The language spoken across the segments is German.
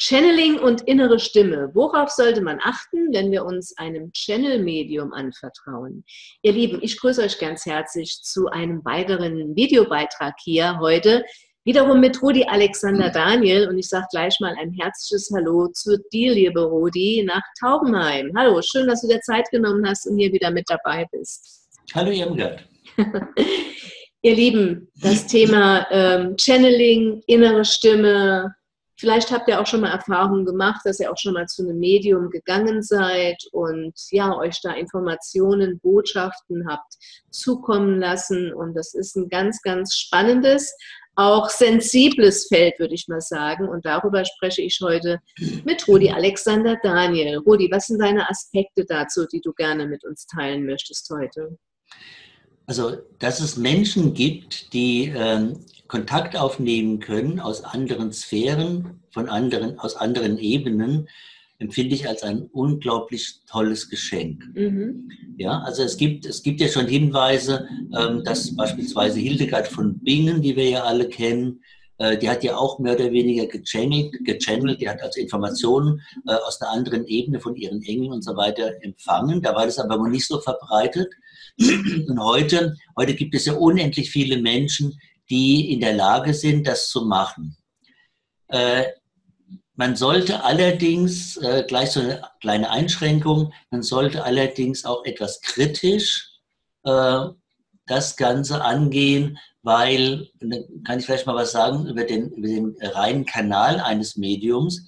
Channeling und innere Stimme. Worauf sollte man achten, wenn wir uns einem Channel-Medium anvertrauen? Ihr Lieben, ich grüße euch ganz herzlich zu einem weiteren Videobeitrag hier heute. Wiederum mit Rudi Alexander Daniel und ich sage gleich mal ein herzliches Hallo zu dir, liebe Rudi, nach Taubenheim. Hallo, schön, dass du dir Zeit genommen hast und hier wieder mit dabei bist. Hallo Irmgard. Ihr Lieben, das Thema Channeling, innere Stimme. Vielleicht habt ihr auch schon mal Erfahrungen gemacht, dass ihr auch schon mal zu einem Medium gegangen seid und ja, euch da Informationen, Botschaften habt zukommen lassen. Und das ist ein ganz, ganz spannendes, auch sensibles Feld, würde ich mal sagen. Und darüber spreche ich heute mit Rudi Alexander Daniel. Rudi, was sind deine Aspekte dazu, die du gerne mit uns teilen möchtest heute? Also, dass es Menschen gibt, die Kontakt aufnehmen können aus anderen Sphären, aus anderen Ebenen, empfinde ich als ein unglaublich tolles Geschenk. Mhm. Ja, also es gibt ja schon Hinweise, dass beispielsweise Hildegard von Bingen, die wir ja alle kennen, die hat ja auch mehr oder weniger gechannelt, die hat also Informationen aus einer anderen Ebene von ihren Engeln und so weiter empfangen. Da war das aber wohl nicht so verbreitet. Und heute gibt es ja unendlich viele Menschen, die in der Lage sind, das zu machen. Man sollte allerdings, gleich so eine kleine Einschränkung, man sollte allerdings auch etwas kritisch das Ganze angehen, weil, dann kann ich vielleicht mal was sagen über den reinen Kanal eines Mediums.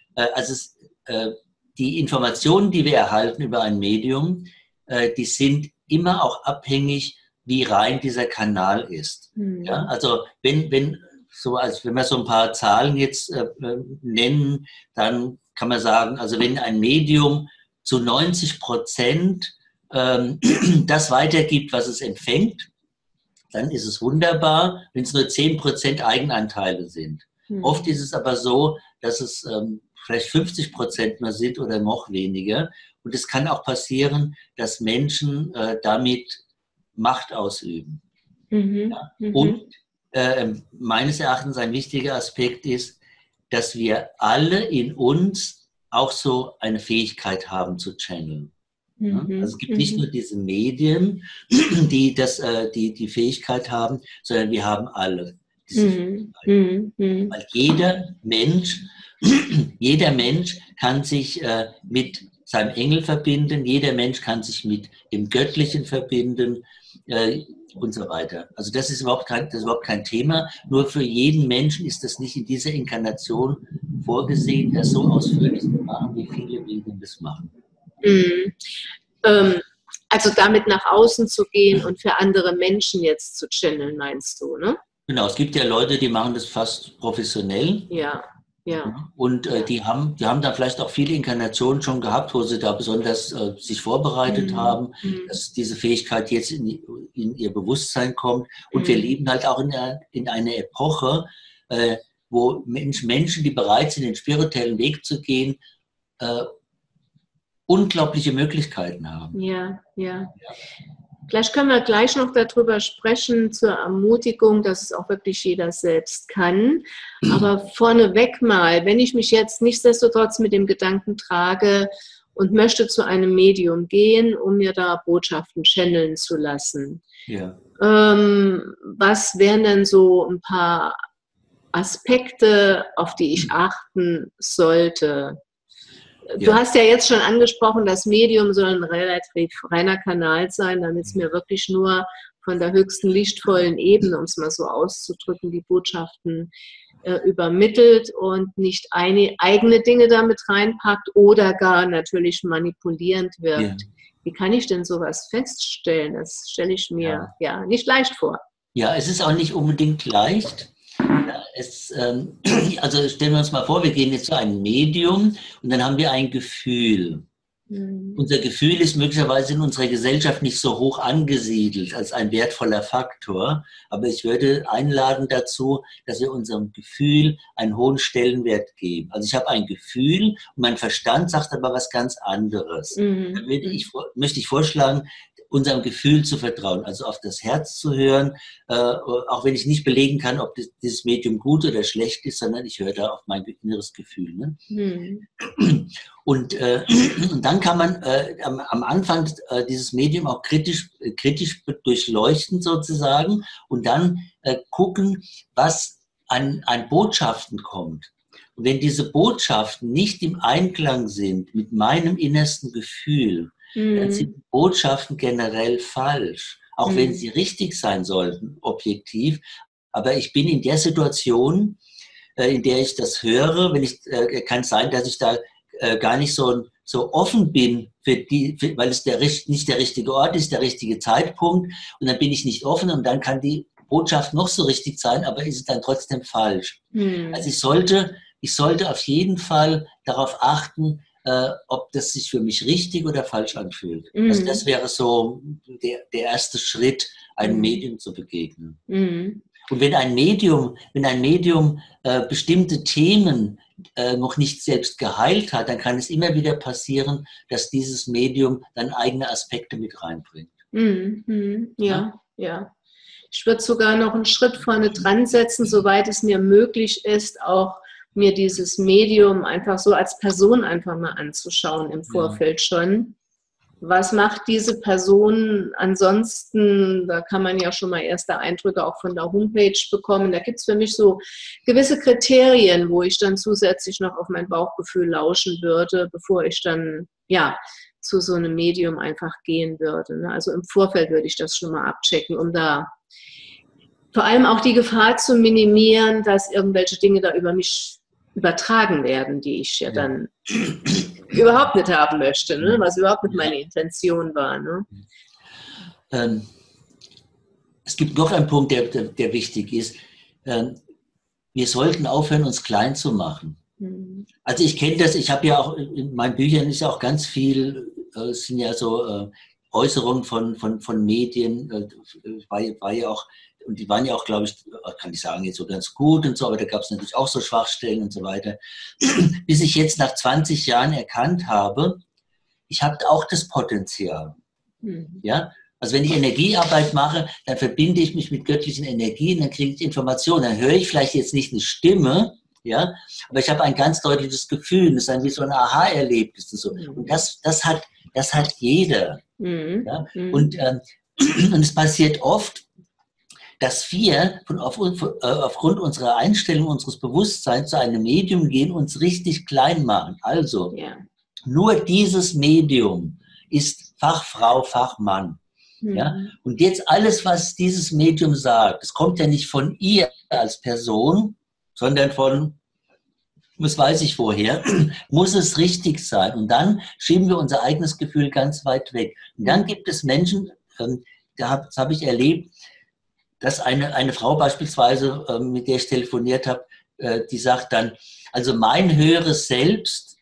Die Informationen, die wir erhalten über ein Medium, die sind immer auch abhängig, wie rein dieser Kanal ist. Mhm. Ja, also wenn wir so ein paar Zahlen jetzt nennen, dann kann man sagen, also wenn ein Medium zu 90% das weitergibt, was es empfängt, dann ist es wunderbar, wenn es nur 10% Eigenanteile sind. Mhm. Oft ist es aber so, dass es vielleicht 50% nur sind oder noch weniger. Und es kann auch passieren, dass Menschen damit Macht ausüben. Mhm. Ja? Mhm. Und meines Erachtens ein wichtiger Aspekt ist, dass wir alle in uns auch so eine Fähigkeit haben zu channeln. Mhm. Ja? Also es gibt nicht nur diese Medien, die die Fähigkeit haben, sondern wir haben alle diese Fähigkeit. Mhm. Weil jeder Mensch kann sich mit seinem Engel verbinden, jeder Mensch kann sich mit dem Göttlichen verbinden und so weiter. Also das ist überhaupt kein Thema. Nur für jeden Menschen ist das nicht in dieser Inkarnation vorgesehen, das so ausführlich zu machen, wie viele Medien das machen. Mhm. Also damit nach außen zu gehen und für andere Menschen jetzt zu channeln, meinst du, ne? Genau, es gibt ja Leute, die machen das fast professionell. Ja. Ja. Und die haben dann vielleicht auch viele Inkarnationen schon gehabt, wo sie da besonders sich vorbereitet haben, dass diese Fähigkeit jetzt in ihr Bewusstsein kommt. Und wir leben halt auch in einer Epoche, wo Menschen, die bereit sind, den spirituellen Weg zu gehen, unglaubliche Möglichkeiten haben. Ja. Vielleicht können wir gleich noch darüber sprechen, zur Ermutigung, dass es auch wirklich jeder selbst kann. Aber vorneweg mal, wenn ich mich jetzt nichtsdestotrotz mit dem Gedanken trage und möchte zu einem Medium gehen, um mir da Botschaften channeln zu lassen. Ja. Was wären denn so ein paar Aspekte, auf die ich achten sollte? Du hast ja jetzt schon angesprochen, das Medium soll ein relativ reiner Kanal sein, damit es mir wirklich nur von der höchsten lichtvollen Ebene, um es mal so auszudrücken, die Botschaften übermittelt und nicht eigene Dinge damit reinpackt oder gar natürlich manipulierend wirkt. Ja. Wie kann ich denn sowas feststellen? Das stelle ich mir nicht leicht vor. Ja, es ist auch nicht unbedingt leicht. Also stellen wir uns mal vor, wir gehen jetzt zu einem Medium und dann haben wir ein Gefühl. Unser Gefühl ist möglicherweise in unserer Gesellschaft nicht so hoch angesiedelt als ein wertvoller Faktor, aber ich würde einladen dazu, dass wir unserem Gefühl einen hohen Stellenwert geben. Also ich habe ein Gefühl und mein Verstand sagt aber was ganz anderes. Da möchte ich vorschlagen, unserem Gefühl zu vertrauen, also auf das Herz zu hören, auch wenn ich nicht belegen kann, ob dieses Medium gut oder schlecht ist, sondern ich höre da auf mein inneres Gefühl. Ne? Und dann kann man am Anfang dieses Medium auch kritisch durchleuchten sozusagen und dann gucken, was an Botschaften kommt. Und wenn diese Botschaften nicht im Einklang sind mit meinem innersten Gefühl, dann sind die Botschaften generell falsch, auch wenn sie richtig sein sollten, objektiv. Aber ich bin in der Situation, in der ich das höre, kann es sein, dass ich da gar nicht so offen bin, weil es nicht der richtige Ort ist, der richtige Zeitpunkt. Und dann bin ich nicht offen und dann kann die Botschaft noch so richtig sein, aber ist es dann trotzdem falsch. Also ich sollte auf jeden Fall darauf achten, ob das sich für mich richtig oder falsch anfühlt. Also das wäre so der erste Schritt, einem Medium zu begegnen. Und wenn ein Medium bestimmte Themen noch nicht selbst geheilt hat, dann kann es immer wieder passieren, dass dieses Medium dann eigene Aspekte mit reinbringt. Ja. Ich würde sogar noch einen Schritt vorne dran setzen, soweit es mir möglich ist, auch mir dieses Medium einfach so als Person einfach mal anzuschauen im Vorfeld schon. Was macht diese Person ansonsten? Da kann man ja schon mal erste Eindrücke auch von der Homepage bekommen. Da gibt es für mich so gewisse Kriterien, wo ich dann zusätzlich noch auf mein Bauchgefühl lauschen würde, bevor ich dann zu so einem Medium einfach gehen würde. Also im Vorfeld würde ich das schon mal abchecken, um da vor allem auch die Gefahr zu minimieren, dass irgendwelche Dinge da über mich übertragen werden, die ich ja dann überhaupt nicht haben möchte, ne? Was überhaupt nicht meine Intention war. Ne? Es gibt noch einen Punkt, der wichtig ist. Wir sollten aufhören, uns klein zu machen. Also ich kenne das, ich habe ja auch, in meinen Büchern ist ja auch ganz viel, sind ja so Äußerungen von Medien, war ja auch, und die waren ja auch, glaube ich, kann ich sagen, jetzt so ganz gut und so, aber da gab es natürlich auch so Schwachstellen und so weiter. Bis ich jetzt nach 20 Jahren erkannt habe, ich habe auch das Potenzial. Ja? Also wenn ich Energiearbeit mache, dann verbinde ich mich mit göttlichen Energien, dann kriege ich Informationen, dann höre ich vielleicht jetzt nicht eine Stimme, ja, aber ich habe ein ganz deutliches Gefühl, das ist dann wie so ein Aha-Erlebnis. So. Und das hat jeder. Ja? Und es passiert oft, dass wir aufgrund unserer Einstellung, unseres Bewusstseins zu einem Medium gehen und uns richtig klein machen. Also, nur dieses Medium ist Fachfrau, Fachmann. Ja? Und jetzt alles, was dieses Medium sagt, das kommt ja nicht von ihr als Person, sondern von, das weiß ich woher, muss es richtig sein. Und dann schieben wir unser eigenes Gefühl ganz weit weg. Und dann gibt es Menschen, das habe ich erlebt, dass eine Frau beispielsweise, mit der ich telefoniert habe, die sagt dann, also mein höheres Selbst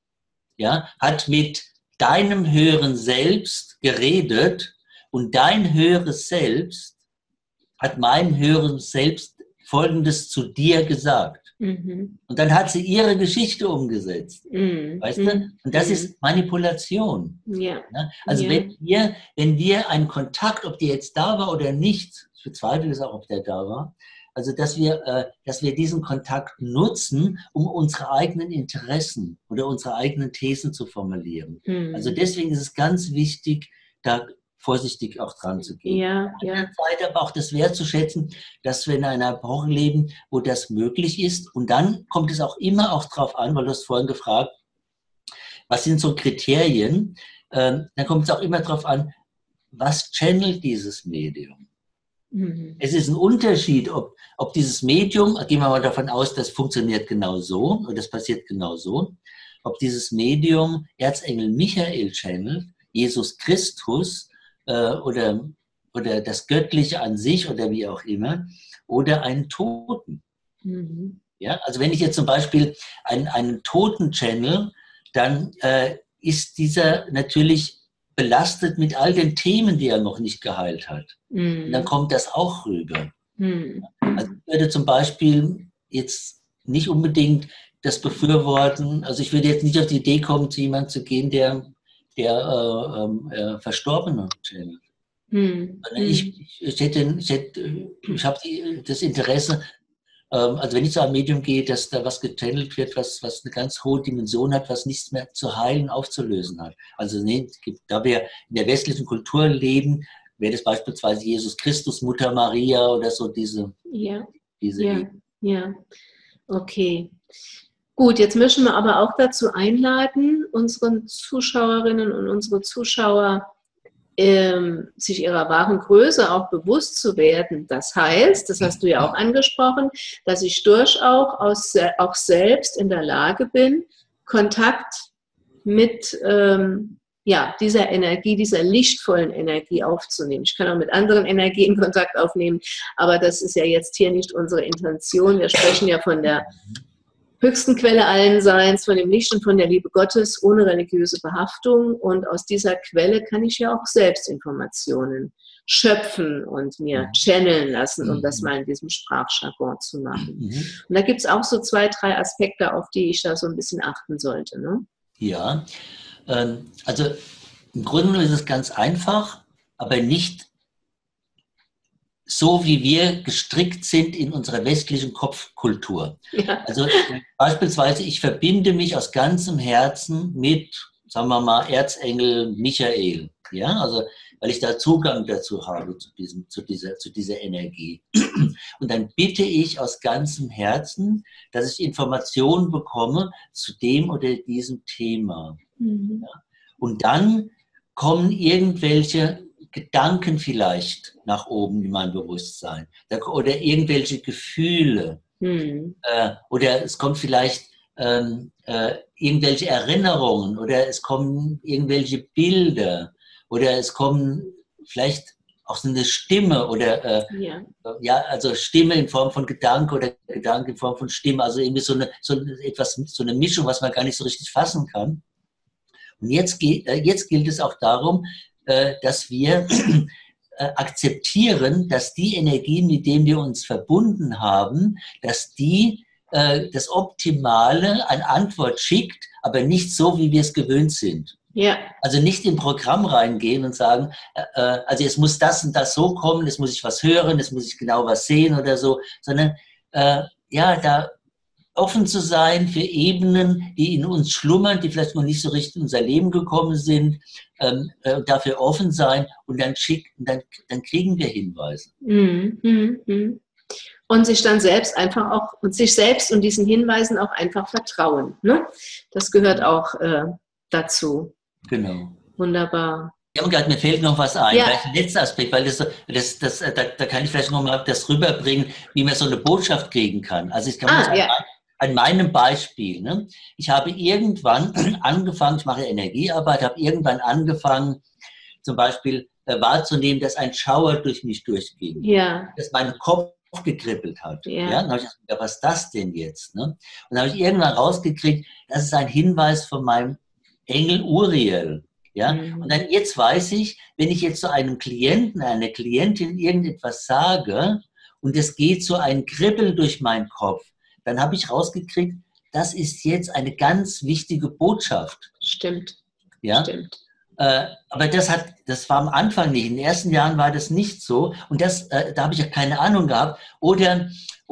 hat mit deinem höheren Selbst geredet und dein höheres Selbst hat meinem höheren Selbst Folgendes zu dir gesagt. Und dann hat sie ihre Geschichte umgesetzt. Weißt du? Und das ist Manipulation. Also wenn wir einen Kontakt, ob der jetzt da war oder nicht, ich bezweifle es auch, ob der da war, also dass wir diesen Kontakt nutzen, um unsere eigenen Interessen oder unsere eigenen Thesen zu formulieren. Also deswegen ist es ganz wichtig, da vorsichtig auch dran zu gehen. Auf der Seite aber auch das wertzuschätzen, dass wir in einer Epoche leben, wo das möglich ist. Und dann kommt es auch immer auch darauf an, weil du hast vorhin gefragt, was sind so Kriterien? Dann kommt es auch immer darauf an, was channelt dieses Medium? Es ist ein Unterschied, ob dieses Medium, gehen wir mal davon aus, das funktioniert genau so, oder das passiert genau so, ob dieses Medium Erzengel Michael channelt, Jesus Christus, oder das Göttliche an sich oder wie auch immer, oder einen Toten. Ja, also wenn ich jetzt zum Beispiel einen Toten channel, dann ist dieser natürlich belastet mit all den Themen, die er noch nicht geheilt hat. Und dann kommt das auch rüber. Also ich würde zum Beispiel jetzt nicht unbedingt das befürworten, also ich würde jetzt nicht auf die Idee kommen, zu jemandem zu gehen, der Verstorbene channelt. Ich habe das Interesse, also wenn ich zu einem Medium gehe, dass da was gechannelt wird, was eine ganz hohe Dimension hat, was nichts mehr zu heilen, aufzulösen hat. Also da wir in der westlichen Kultur leben, wäre das beispielsweise Jesus Christus, Mutter Maria oder so diese Ja, okay. Gut, jetzt möchten wir aber auch dazu einladen, unseren Zuschauerinnen und unsere Zuschauer, sich ihrer wahren Größe auch bewusst zu werden. Das heißt, das hast du ja auch angesprochen, dass ich durchaus auch selbst in der Lage bin, Kontakt mit dieser Energie, dieser lichtvollen Energie aufzunehmen. Ich kann auch mit anderen Energien Kontakt aufnehmen, aber das ist ja jetzt hier nicht unsere Intention. Wir sprechen ja von der höchsten Quelle allen Seins, von dem Licht und von der Liebe Gottes, ohne religiöse Behaftung. Und aus dieser Quelle kann ich ja auch selbst Informationen schöpfen und mir channeln lassen, um das mal in diesem Sprachjargon zu machen. Und da gibt es auch so 2, 3 Aspekte, auf die ich da so ein bisschen achten sollte. Ne? Ja, also im Grunde ist es ganz einfach, aber nicht so, wie wir gestrickt sind in unserer westlichen Kopfkultur. Ja. Also beispielsweise, ich verbinde mich aus ganzem Herzen mit, sagen wir mal, Erzengel Michael. Ja, also weil ich da Zugang dazu habe, zu dieser Energie. Und dann bitte ich aus ganzem Herzen, dass ich Informationen bekomme zu dem oder diesem Thema. Ja? Und dann kommen irgendwelche Gedanken vielleicht nach oben in mein Bewusstsein oder irgendwelche Gefühle oder es kommt vielleicht irgendwelche Erinnerungen oder es kommen irgendwelche Bilder oder es kommen vielleicht auch so eine Stimme oder also Stimme in Form von Gedanke oder Gedanke in Form von Stimme, also irgendwie so eine Mischung, was man gar nicht so richtig fassen kann. Und jetzt gilt es auch darum, dass wir akzeptieren, dass die Energien, mit denen wir uns verbunden haben, dass die das Optimale an Antwort schickt, aber nicht so, wie wir es gewöhnt sind. Ja. Also nicht in ein Programm reingehen und sagen, also jetzt muss das und das so kommen, jetzt muss ich was hören, jetzt muss ich genau was sehen oder so, sondern da offen zu sein für Ebenen, die in uns schlummern, die vielleicht noch nicht so richtig in unser Leben gekommen sind, dafür offen sein und dann kriegen wir Hinweise. Und sich dann selbst sich selbst und diesen Hinweisen auch einfach vertrauen. Ne? Das gehört auch dazu. Genau. Wunderbar. Ja, mir fehlt noch was ein. Ja. Vielleicht ein letzter Aspekt, weil da kann ich vielleicht noch mal das rüberbringen, wie man so eine Botschaft kriegen kann. Also ich kann an meinem Beispiel, ne? Ich habe irgendwann angefangen, ich mache Energiearbeit, habe irgendwann angefangen, zum Beispiel wahrzunehmen, dass ein Schauer durch mich durchging, dass mein Kopf gekribbelt hat. Ja. Dann habe ich gedacht, was ist das denn jetzt? Ne? Und dann habe ich irgendwann rausgekriegt, das ist ein Hinweis von meinem Engel Uriel. Ja? Und dann jetzt weiß ich, wenn ich jetzt zu einem Klienten, einer Klientin irgendetwas sage und es geht so ein Kribbeln durch meinen Kopf, dann habe ich rausgekriegt, das ist jetzt eine ganz wichtige Botschaft. Stimmt. Ja? Stimmt. Aber das war am Anfang nicht. In den ersten Jahren war das nicht so. Und da habe ich ja keine Ahnung gehabt. Oder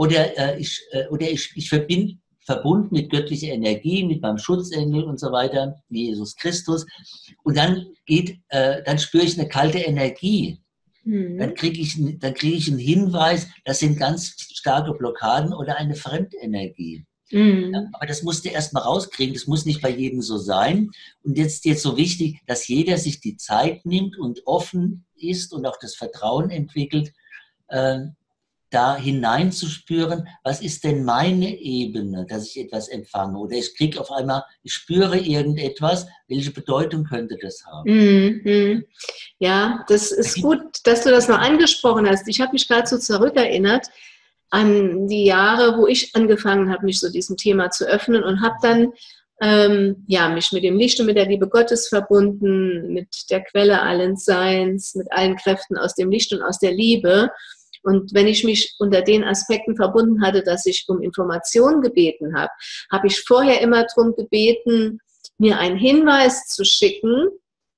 ich bin verbunden mit göttlicher Energie, mit meinem Schutzengel und so weiter, wie Jesus Christus. Und dann spüre ich eine kalte Energie. Dann kriege ich einen Hinweis, das sind ganz starke Blockaden oder eine Fremdenergie. Ja, aber das musst du erst mal rauskriegen, das muss nicht bei jedem so sein. Und jetzt so wichtig, dass jeder sich die Zeit nimmt und offen ist und auch das Vertrauen entwickelt, da hineinzuspüren, was ist denn meine Ebene, dass ich etwas empfange? Oder ich spüre irgendetwas, welche Bedeutung könnte das haben? Ja, das ist gut, dass du das noch angesprochen hast. Ich habe mich gerade so zurückerinnert an die Jahre, wo ich angefangen habe, mich so diesem Thema zu öffnen und habe dann mich mit dem Licht und mit der Liebe Gottes verbunden, mit der Quelle allen Seins, mit allen Kräften aus dem Licht und aus der Liebe. Und wenn ich mich unter den Aspekten verbunden hatte, dass ich um Informationen gebeten habe, habe ich vorher immer darum gebeten, mir einen Hinweis zu schicken,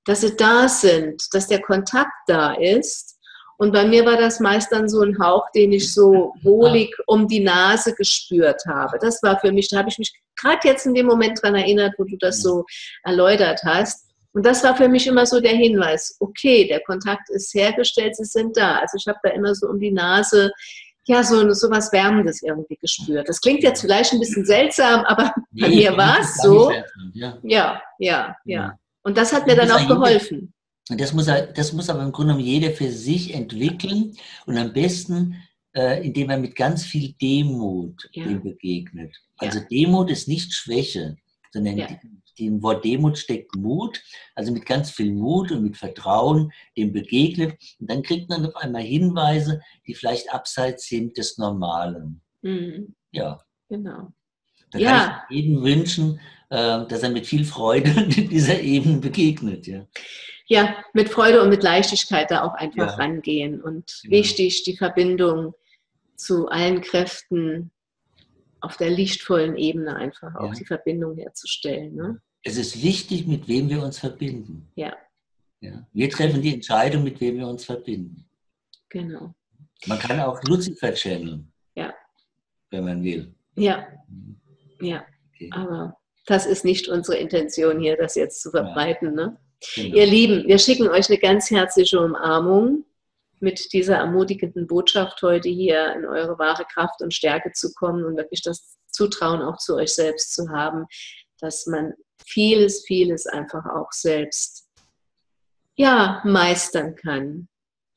dass sie da sind, dass der Kontakt da ist. Und bei mir war das meist dann so ein Hauch, den ich so wohlig um die Nase gespürt habe. Das war für mich, da habe ich mich gerade jetzt in dem Moment dran erinnert, wo du das so erläutert hast. Und das war für mich immer so der Hinweis, okay, der Kontakt ist hergestellt, sie sind da. Also ich habe da immer so um die Nase, ja, so was Wärmendes irgendwie gespürt. Das klingt jetzt vielleicht ein bisschen seltsam, aber bei mir war es so. Ja. Und das hat mir dann auch geholfen. Und das muss aber im Grunde genommen jeder für sich entwickeln und am besten, indem er mit ganz viel Demut dem begegnet. Also Demut ist nicht Schwäche, sondern im Wort Demut steckt Mut, also mit ganz viel Mut und mit Vertrauen dem begegnet. Und dann kriegt man auf einmal Hinweise, die vielleicht abseits sind des Normalen. Mhm. Ja. Genau. Da kann ich jedem wünschen, dass er mit viel Freude dieser Ebene begegnet. Ja, mit Freude und mit Leichtigkeit da auch einfach rangehen. Und wichtig, die Verbindung zu allen Kräften auf der lichtvollen Ebene einfach auch die Verbindung herzustellen. Ne? Es ist wichtig, mit wem wir uns verbinden. Ja. Wir treffen die Entscheidung, mit wem wir uns verbinden. Genau. Man kann auch Lucifer channeln, wenn man will. Ja, okay. Aber das ist nicht unsere Intention hier, das jetzt zu verbreiten. Ne? Genau. Ihr Lieben, wir schicken euch eine ganz herzliche Umarmung mit dieser ermutigenden Botschaft heute hier in eure wahre Kraft und Stärke zu kommen und wirklich das Zutrauen auch zu euch selbst zu haben, dass man vieles einfach auch selbst meistern kann.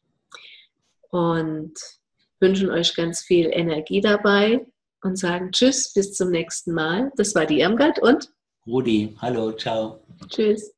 Und wünschen euch ganz viel Energie dabei und sagen Tschüss, bis zum nächsten Mal. Das war die Irmgard und Rudi. Hallo, ciao. Tschüss.